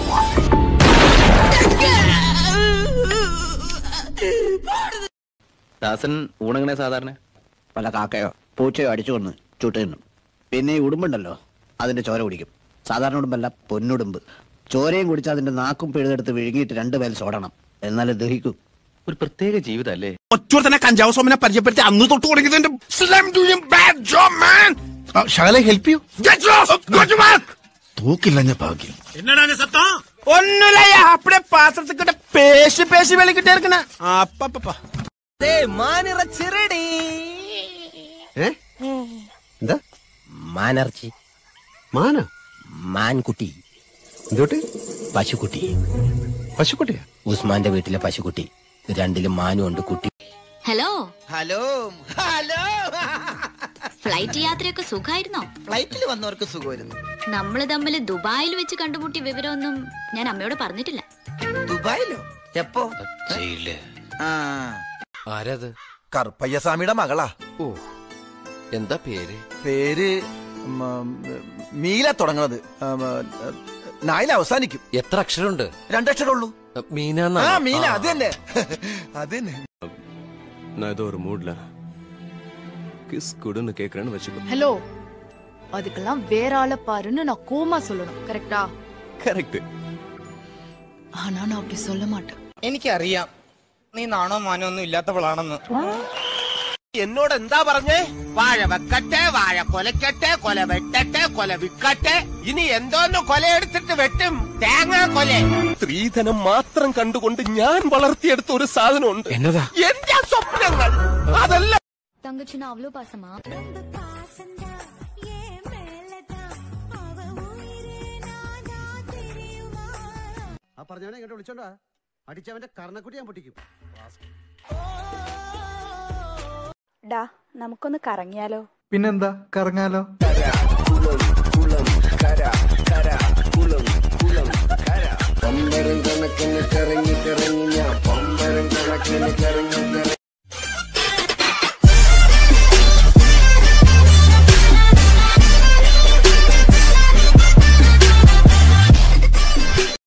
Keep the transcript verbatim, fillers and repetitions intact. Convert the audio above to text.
ദാസൻ ഊണങ്ങനെ സാധാരണ വല്ല കാക്കയോ പൂച്ചയോ അടിച്ചു കൊന്ന് ചുട്ട് തിന്നും. പിന്നെ ഈ ഉടുമ്പുണ്ടല്ലോ, അതിന്റെ ചോര കുടിക്കും. സാധാരണ ഉടുമ്പല്ല, പൊന്നുടുമ്പ്. ചോരയും കുടിച്ച് അതിന്റെ നാക്കും പിഴുതെടുത്ത് വിഴുങ്ങിയിട്ട് രണ്ടു പേര് സോടണം, എന്നാലും ദഹിക്കും. ഒരു പ്രത്യേക ജീവിതം അല്ലേ? ഒറ്റ കഞ്ചാവ് സോമനെ പരിചയപ്പെടുത്തി അന്ന് തൊട്ട് തുടങ്ങിയതിന്റെ തൂക്കില്ല ഭാഗ്യം. ഒന്നുമില്ല, അപ്പഴേ പാത്രത്തിൽ കിട്ട പേശി പേശി വെളിക്കിട്ടേ ഇരിക്കണ. എന്താ മാനർച്ചി? മാന മാൻകുട്ടി. എന്തോട്ട്? പശുക്കുട്ടി. പശുക്കുട്ടിയാ? ഉസ്മാന്റെ വീട്ടിലെ പശുക്കുട്ടി. രണ്ടിലും മാനും ഉണ്ട് കുട്ടി. Hello hello hello. ഫ്ലൈറ്റ് യാത്രയൊക്കെ സുഖമായിരുന്നോ? ഫ്ലൈറ്റിൽ വന്നവർക്ക് സുഖമായിരുന്നു. നമ്മള് തമ്മിൽ ദുബായിൽ വെച്ച് കണ്ടുമുട്ടിയ വിവരമൊന്നും ഞാൻ അമ്മയോട് പറഞ്ഞിട്ടില്ല. ദുബായിലോ? എപ്പോ? ആരത്? കറുപ്പയ്യസ്വാമിയുടെ മകളാ. ഓ, എന്താ പേര്? പേര് മീല തുടങ്ങുന്നത്, നായില അവസാനിക്കും. എത്ര അക്ഷരമുണ്ട്? രണ്ടക്ഷരം ഉള്ളൂ. മീന. മീന അത് തന്നെ, അത് തന്നെ. ஒரு மூட்ல கிஸ் குடுன்னு கேக்குறேன்னு வெச்சுக்கோ. ஹலோ, அதுக்கெல்லாம் வேற ஆள பாருன்னு நான் கோமா சொல்லணும், கரெக்டா? கரெக்ட். ஆனா நான் அப்படி சொல்ல மாட்டேன். എനിക്കറിയാം നീ നാണോ മാനോ ഒന്നും ഇല്ലാത്തവളാണെന്ന്. എന്നോട് എന്താ പറഞ്ഞേ? വാഴ വെക്കട്ടെ, വാഴ കൊലക്കട്ടെ, കൊല വെട്ടട്ടെ, കൊല വിക്കട്ടെ. ഇനി എന്തോന്ന് കൊലയെടുത്തിട്ട് വെട്ടും? തേങ്ങാ കൊല. സ്ത്രീധനം മാത്രം കണ്ടുകൊണ്ട് ഞാൻ വളർത്തിയെടുത്ത ഒരു സാധനമുണ്ട്. എന്നതാ? എന്റെ സ്വപ്നങ്ങൾ. അതല്ല തങ്കച്ചിന് അവളോ പാസമാ? ആ പറഞ്ഞവനെ ഇങ്ങോട്ട് വിളിച്ചോണ്ടാ, അടിച്ചവന്റെ കർണക്കുട്ടി ഞാൻ പൊട്ടിക്കും. ഡാ, നമുക്കൊന്ന് കറങ്ങിയാലോ? പിന്നെന്താ, കറങ്ങാലോ. പമ്പരം കണക്കിന് കറങ്ങി കറങ്ങി ഞാൻ പമ്പരം കണക്കിന്